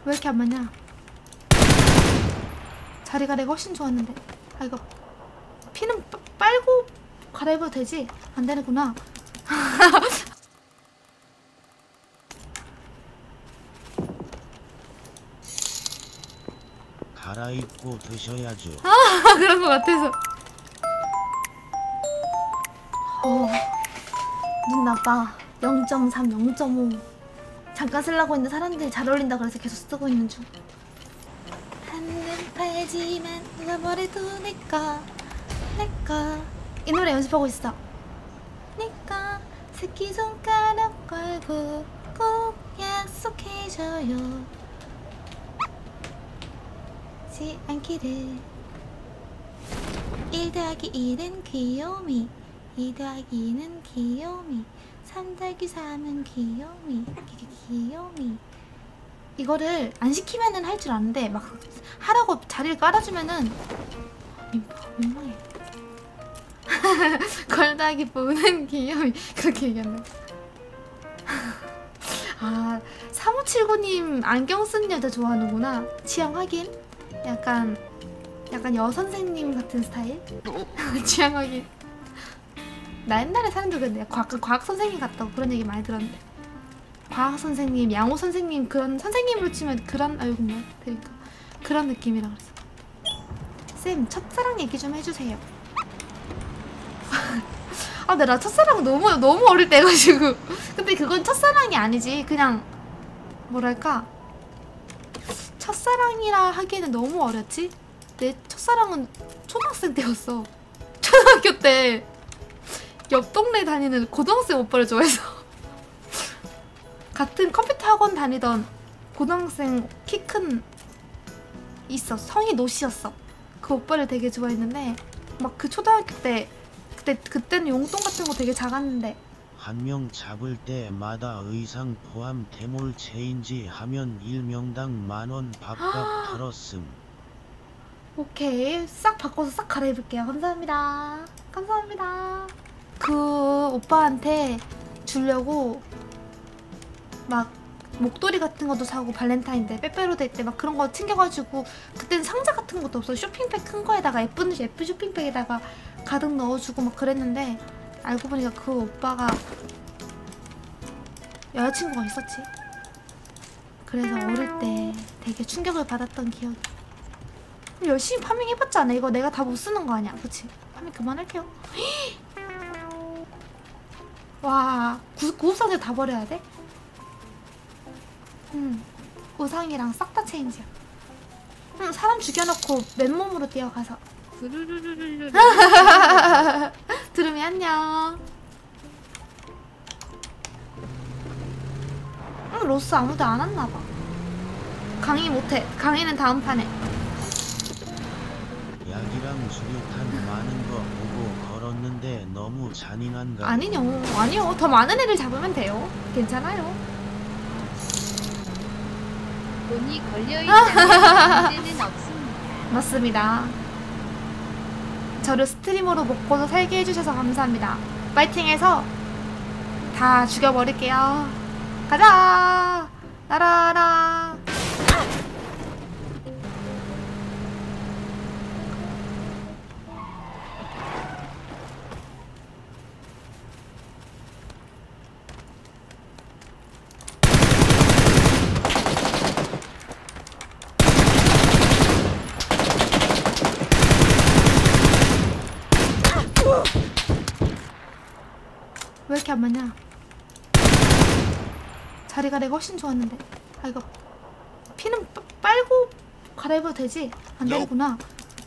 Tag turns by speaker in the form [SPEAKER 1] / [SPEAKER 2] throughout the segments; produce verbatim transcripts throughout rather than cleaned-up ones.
[SPEAKER 1] 왜 이렇게 안 맞냐? 자리가 내가 훨씬 좋았는데. 아 이거 피는 빠, 빨고 갈아입어도 되지? 안 되는구나.
[SPEAKER 2] 갈아입고 드셔야죠.
[SPEAKER 1] 아 그런 것 같아서. 어, 눈 나빠. 영 점 삼, 영 점 오. 잠깐 쓰려고 했는데 사람들이 잘 어울린다 그래서 계속 쓰고 있는 중. 한눈 팔지만 누가 뭐래도 내꺼 내꺼. 이 노래 연습하고 있어. 내꺼 새끼손가락 걸고 꼭 약속해줘요 지 않기를. 일 더하기 일은 귀요미, 이 더하기 이는 귀요미, 삼 더하기 삼은 귀요미, 귀요미. 이거를 안 시키면은 할 줄 아는데 막 하라고 자리를 깔아주면은 민망, 민망해. 걸 더하기 보는 귀요미 그렇게 얘기한다. 아 삼오칠구님 안경 쓴 여자 좋아하는구나. 취향 확인. 약간 약간 여선생님 같은 스타일? 취향 확인. 나 옛날에 사람들 그랬는데 과학, 과학 선생님 같다고 그런 얘기 많이 들었는데. 과학 선생님, 양호 선생님 그런 선생님으로 치면 그런 아이고 뭐 그러니까 그런 느낌이라 그랬어. 쌤 첫사랑 얘기 좀 해주세요. 아 근데 나 첫사랑 너무 너무 어릴 때 해가지고. 근데 그건 첫사랑이 아니지. 그냥 뭐랄까 첫사랑이라 하기에는 너무 어렸지? 내 첫사랑은 초등학생 때였어. 초등학교 때 옆 동네 다니는 고등학생 오빠를 좋아해서. 같은 컴퓨터 학원 다니던 고등학생 키 큰 있어. 성이 노씨였어. 그 오빠를 되게 좋아했는데 막 그 초등학교 때 그때 그때는 용돈 같은 거 되게 작았는데.
[SPEAKER 2] 한 명 잡을 때마다 의상 포함 대몰 체인지 하면 일 명당 만원 밥값 들었음.
[SPEAKER 1] 오케이 싹 바꿔서 싹 갈아입을게요. 감사합니다. 감사합니다. 그 오빠한테 주려고 막 목도리 같은 것도 사고 발렌타인데 빼빼로데이 때 막 그런 거 챙겨가지고 그때는 상자 같은 것도 없어. 쇼핑백 큰 거에다가 예쁜 예쁜 쇼핑백에다가 가득 넣어주고 막 그랬는데 알고 보니까 그 오빠가 여자친구가 있었지. 그래서 어릴 때 되게 충격을 받았던 기억이. 열심히 파밍 해봤잖아. 이거 내가 다 못 쓰는 거 아니야, 그치? 파밍 그만할게요. 와, 구급상자 다 버려야 돼? 응, 우상이랑 싹 다 체인지야. 응, 사람 죽여놓고 맨몸으로 뛰어가서. 두루미 안녕. 응, 로스 아무도 안 왔나봐. 강의 못해. 강의는 다음 판에.
[SPEAKER 2] 약이랑 수류탄 많은 거 보고 걸었는데 너무 잔인한가?
[SPEAKER 1] 아니요, 아니요. 더 많은 애를 잡으면 돼요. 괜찮아요.
[SPEAKER 3] 돈이 걸려있다면 문제는 없습니다.
[SPEAKER 1] 맞습니다. 저를 스트리머로 먹고도 살게 해주셔서 감사합니다. 파이팅해서 다 죽여버릴게요. 가자! 날아라! 왜 이렇게 안 맞냐? 자리가 내가 훨씬 좋았는데. 아 이거 피는 빠, 빨고 갈아입어도 되지? 안 되는구나.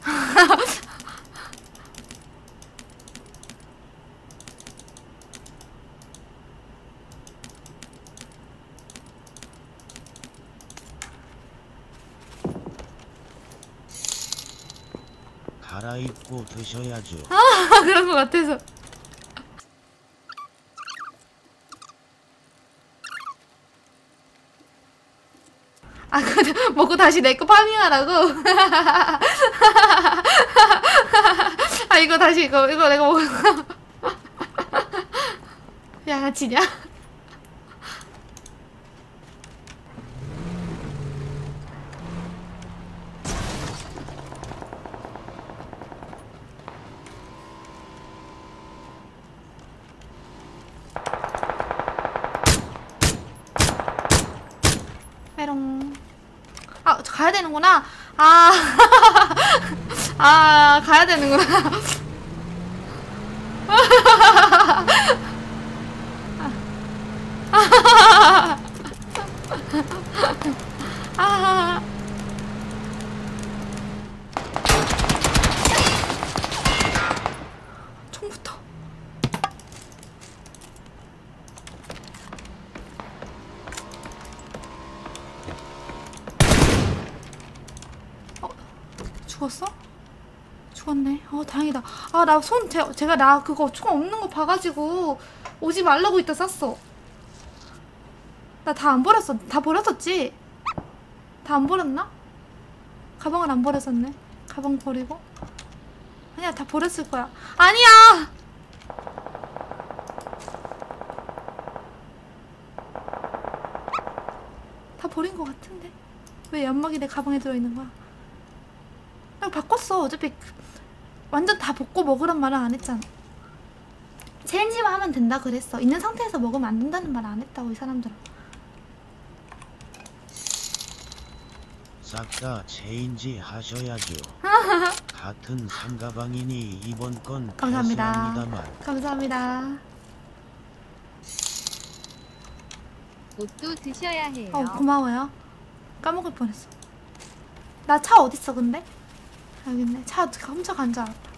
[SPEAKER 2] 갈아입고 드셔야죠.
[SPEAKER 1] 아 그런 것 같아서. 아, 그 먹고 다시 내 거 파밍하라고? 아, 이거 다시 이거 이거 내가 먹어. 양아치냐? 메롱. 아, 저 가야 되는구나. 아, 아, 가야 되는구나. 아, 총부터. 어, 죽었어? 죽었네. 어, 다행이다. 아, 나 손, 제, 제가 나 그거 총 없는 거 봐가지고 오지 말라고 이따 쐈어. 나 다 안 버렸어. 다 버렸었지? 다 안 버렸나? 가방을 안 버렸었네. 가방 버리고. 아니야, 다 버렸을 거야. 아니야! 다 버린 거 같은데? 왜 연막이 내 가방에 들어있는 거야? 나 바꿨어. 어차피 그- 완전 다 볶고 먹으란 말은 안 했잖아. 챌린지만 하면 된다 그랬어. 있는 상태에서 먹으면 안 된다는 말 안 했다고, 이 사람들은.
[SPEAKER 2] 싹 다 체인지 하셔야죠. 같은 상가방이니 이번 건
[SPEAKER 1] 감사합니다.
[SPEAKER 2] 패스합니다만.
[SPEAKER 1] 감사합니다.
[SPEAKER 3] 옷도 드셔야 해요.
[SPEAKER 1] 어, 고마워요. 까먹을 뻔했어. 나 차 어딨어 근데? 여기 있네. 차 혼자 간 줄 알았다.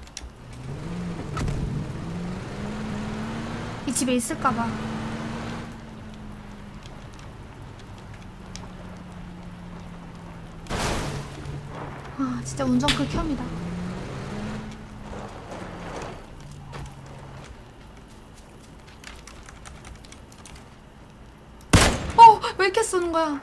[SPEAKER 1] 이 집에 있을까봐. 아, 진짜 운전 극혐이다. 어, 왜 이렇게 쏘는 거야?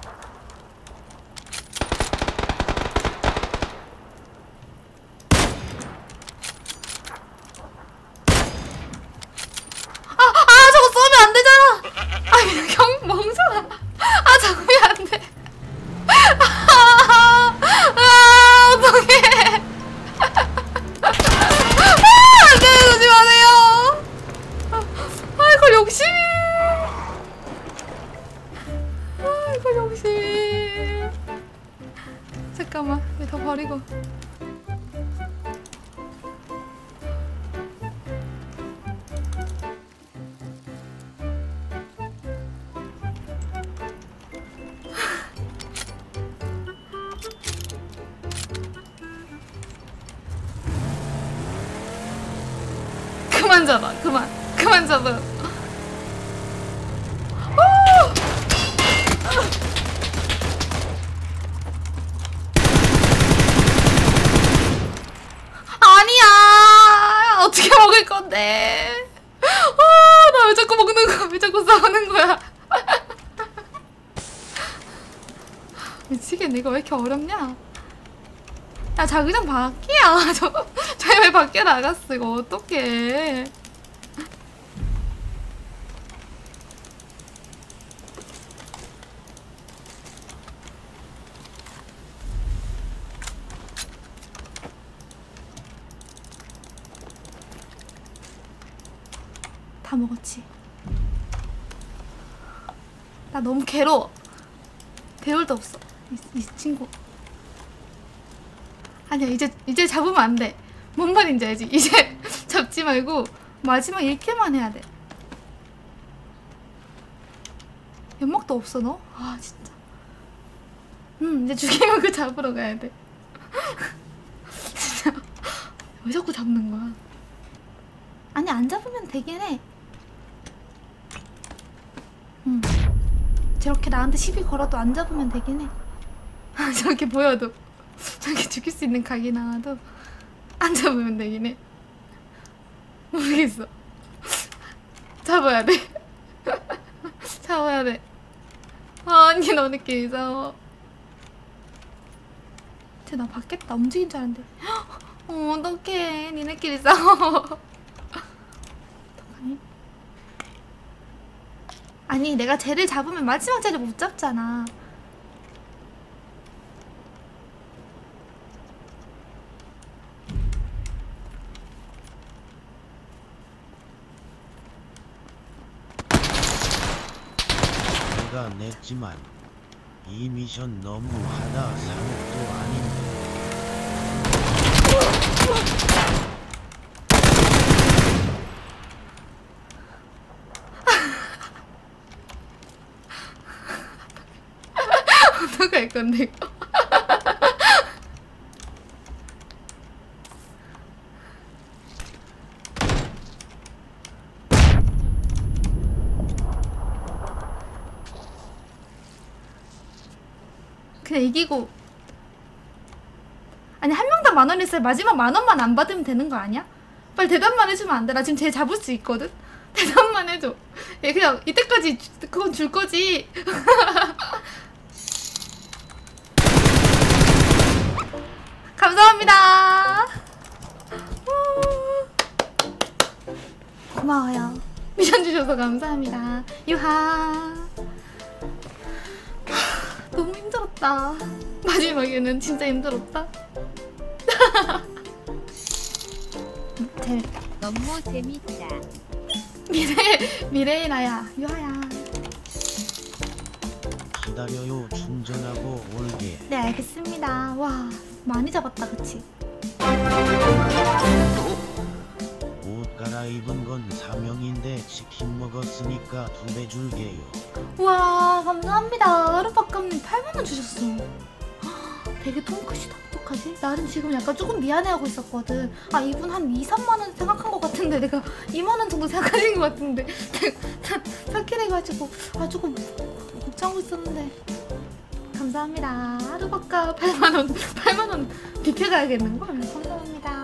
[SPEAKER 1] 아, 아, 저거 쏘면 안 되잖아. 아, 경 멍청아. 아, 잡으면 안 돼. 아, 아, 어떡해. 아, 안 돼, 그러지 마세요. 아, 이거 욕심이. 아, 이거 욕심이. 잠깐만, 왜 더 버리고. 그만 잡아, 그만, 그만 잡아. 아니야, 어떻게 먹을 건데? 아, 나 왜 자꾸 먹는 거야? 왜 자꾸 싸우는 거야? 미치겠네. 이거 왜 이렇게 어렵냐? 야, 자기장 밖이야. 저, 저희 왜 밖에 나갔어? 이거 어떡해. 다 먹었지. 나 너무 괴로워. 배울도 없어. 이, 이 친구. 아니야, 이제 이제 잡으면 안 돼. 뭔 말인지 알지? 이제 잡지 말고 마지막 일 킬만 해야 돼. 연막도 없어 너? 아 진짜. 음 이제 죽이면 그 잡으러 가야 돼. 진짜 왜 자꾸 잡는 거야? 아니 안 잡으면 되긴 해. 음 저렇게 나한테 시비 걸어도 안 잡으면 되긴 해. 저렇게 보여도 저렇게 죽일 수 있는 각이 나와도 안 잡으면 되긴 해. 모르겠어. 잡아야 돼. 잡아야 돼. 아, 언니 너네끼리 싸워. 쟤 나 봤겠다. 움직인 줄 알았는데. 어, 어떡해. 니네끼리 싸워. 어떡하니? 아니 내가 쟤를 잡으면 마지막 쟤를 못 잡잖아.
[SPEAKER 2] 제가 냈지만 이 미션 너무 하다 상업도 아닌데.
[SPEAKER 1] 어떡할 건데 이거. 그냥 이기고. 아니 한 명당 만 원 있어요. 마지막 만 원만 안 받으면 되는 거 아니야? 빨리 대답만 해주면 안 돼? 나 지금 쟤 잡을 수 있거든? 대답만 해줘. 얘 그냥 이때까지 주- 그건 줄 거지. 감사합니다. 고마워요. 미션 주셔서 감사합니다. 유하. 너무 힘들었다. 마지막에는 진짜 힘들었다. 재밌다.
[SPEAKER 3] 너무 재밌다.
[SPEAKER 1] 미래 미래의 나야. 유하야.
[SPEAKER 2] 기다려요. 충전하고 올게.
[SPEAKER 1] 네 알겠습니다. 와 많이 잡았다 그치?
[SPEAKER 2] 옷 갈아입은 건 사명인데 치킨 먹었으니까 두 배 줄게요.
[SPEAKER 1] 와 감사합니다. 하루바kam님 팔만 원 주셨어. 헉, 되게 통크시다. 어떡하지? 나는 지금 약간 조금 미안해하고 있었거든. 아 이분 한 이, 삼만 원 생각한 것 같은데 내가 이만 원 정도 생각하신 것 같은데 삭해해가지고 아 조금 걱정하고 있었는데 감사합니다. 하루바까 팔만 원 팔만 원 뷔페 가야겠는걸? 감사합니다.